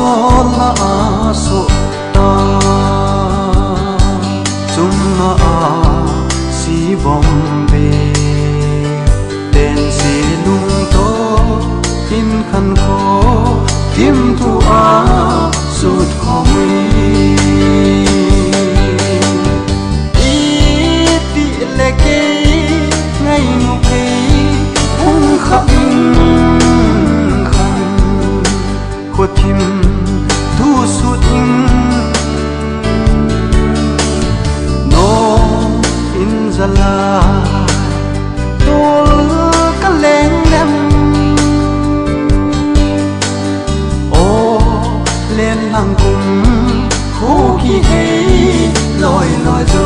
zola so ta sunga si bombe ten si lung to in khan kho tim tu a sut khomi i ti leke ngai nu pe hung kham khan kho tim tu sut no in zala tol ka leng lem o lên lăng cùng khô khi hay loi loi zo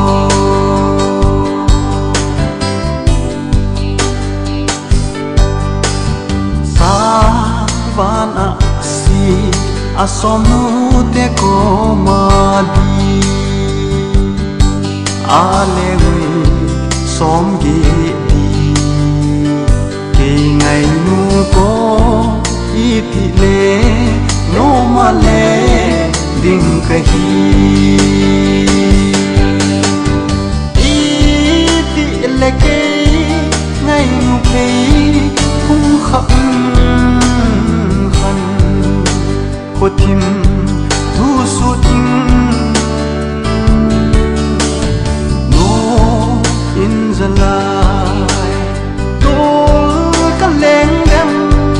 sa van a si asom nu te ko ma di a le ngui som gi di ke ngai nu ko i ti le no ma le ding kahi i ti le ke ngai nu pe hung kham khan ko tim tu su ting no in zalai to ka leng dem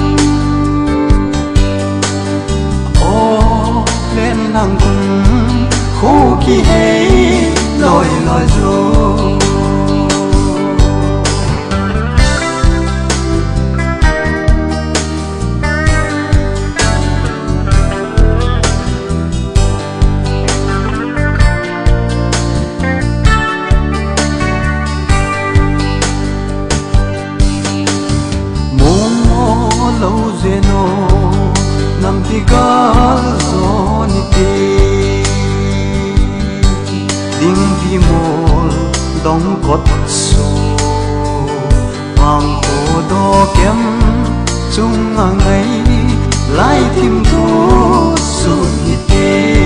lên lăng cùng khô khi hay loi loi zo mo lâu zeno nam ti ga zoni te ding vi mol dong kot so wang ko do kem chung ngai lai thim thu su ni te